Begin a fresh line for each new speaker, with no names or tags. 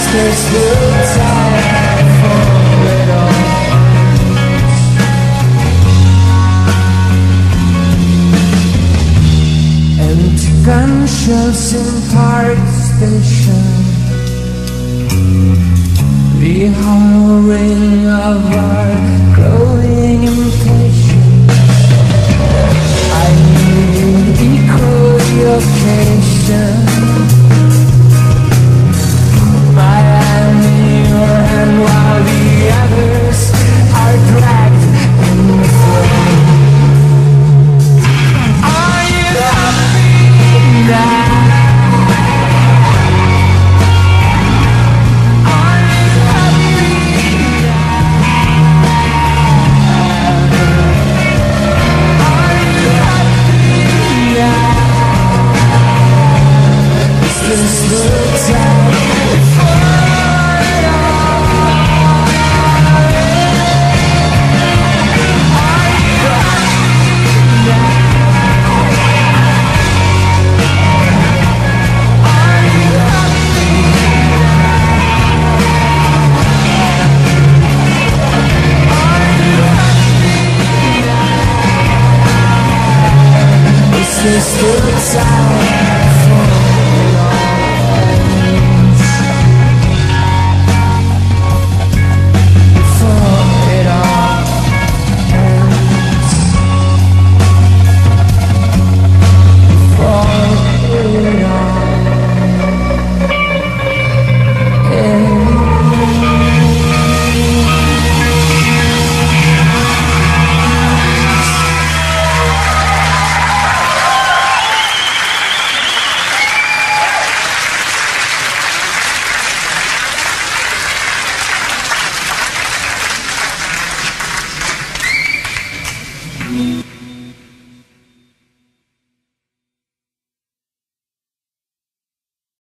This the time for it all. Empty gunshots in Park Station, the hollow ring of our growing impatience. I need equal occasion. While the others are dragged in the flame. Are you happy now? Are you happy now? Are you happy now? Is this the time for this the time for it all? For it all ends. For it all ends.
Mm-hmm.